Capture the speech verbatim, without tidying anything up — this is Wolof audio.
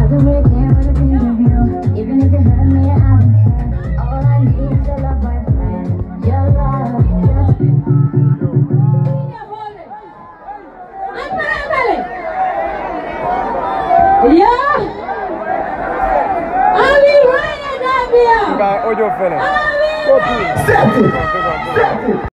Doesn't really care what I think of you. Even if you hurt me, I don't care. All I need is a love boyfriend. Your love, your Yeah! Ami Ryan Gambia! Ojo fella. Ami Ryan!